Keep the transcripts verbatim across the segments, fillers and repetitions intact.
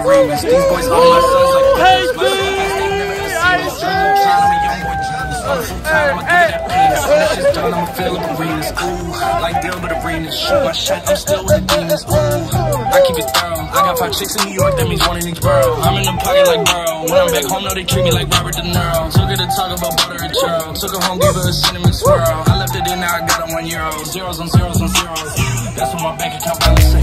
arenas. These boys all my sons like Haiti! Ice I'ma fill up arenas. Ooh, like Gilbert arenas. Shoot my shot, I'm still with the demons. Ooh, I keep it thorough. I got five chicks in New York, that means one in each borough. I'm in the pocket like Burrow. When I'm back home, no, they treat me like Robert De Niro. Took her to talk about butter and churro. Took her home, gave her a cinnamon swirl. I left it in, now I got her one euro. Zeros on zeros on zeros. That's what my bank account balance say.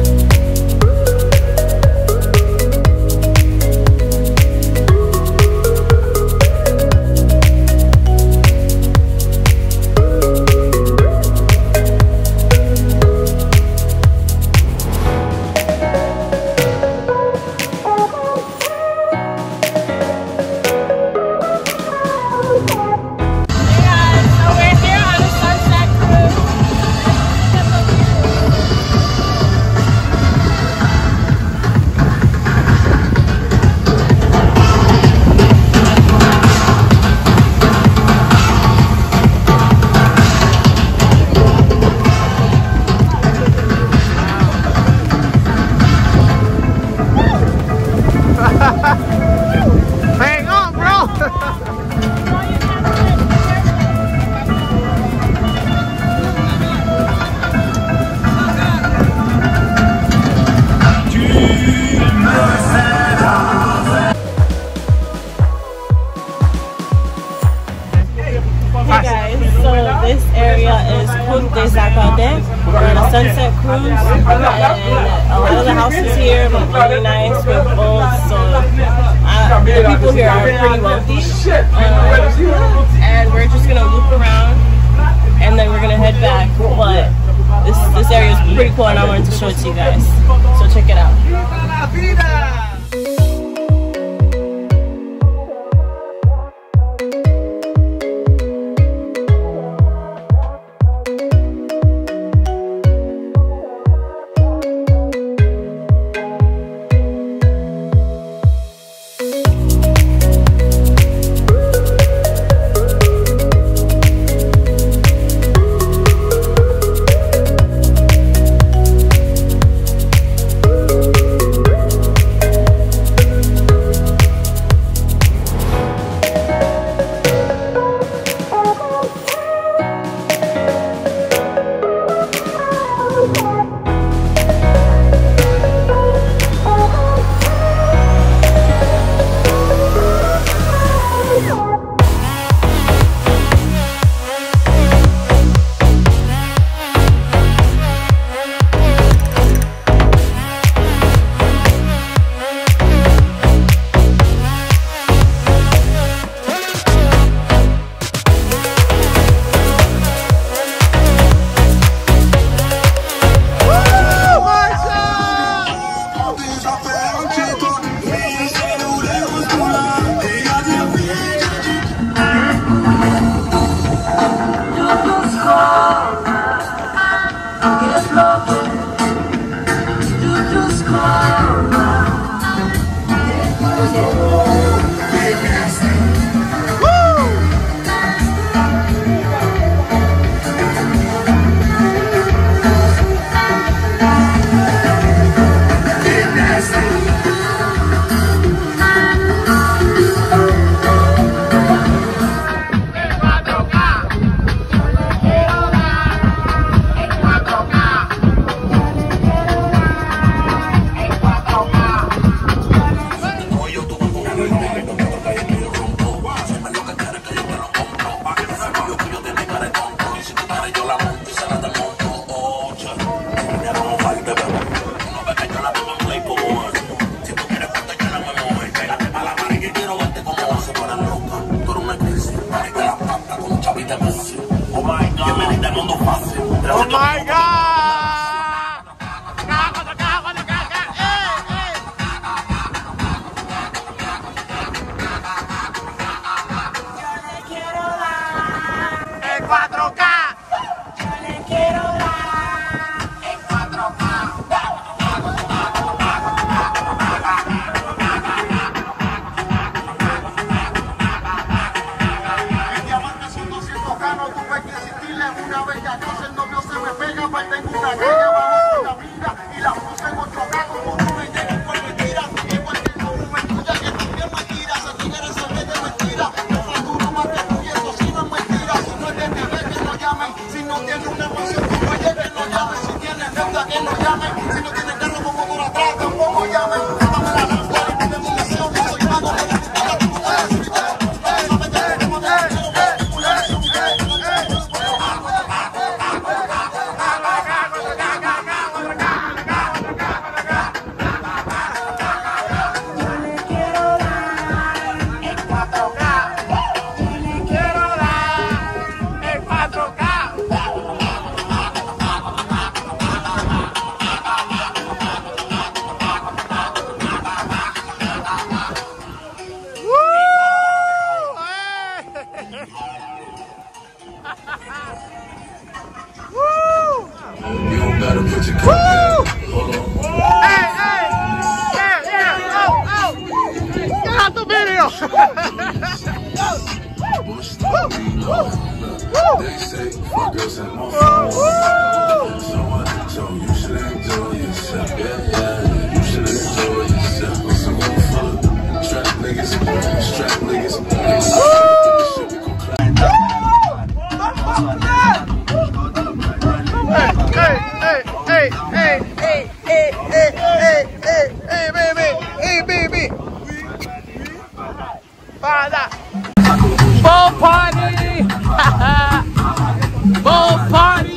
Hang on, bro! Hey guys, so this area is Coupe des Accords. We're on a sunset cruise, and a lot of the houses here look really nice with boats. So uh, the people here are pretty wealthy, um, and we're just gonna loop around, and then we're gonna head back. But this this area is pretty cool, and I wanted to show it to you guys. So check it out. Oh my God! Una vez que aquí el novio se me pega. They say fuck girls and more fun. So what? So you should enjoy yourself. Yeah, yeah. You should enjoy yourself with some more fun. Strap niggas, strap niggas. Hey, hey, hey, hey, hey, hey, hey, hey, hey, hey, baby, hey, baby. Father. Ball party! Ball party!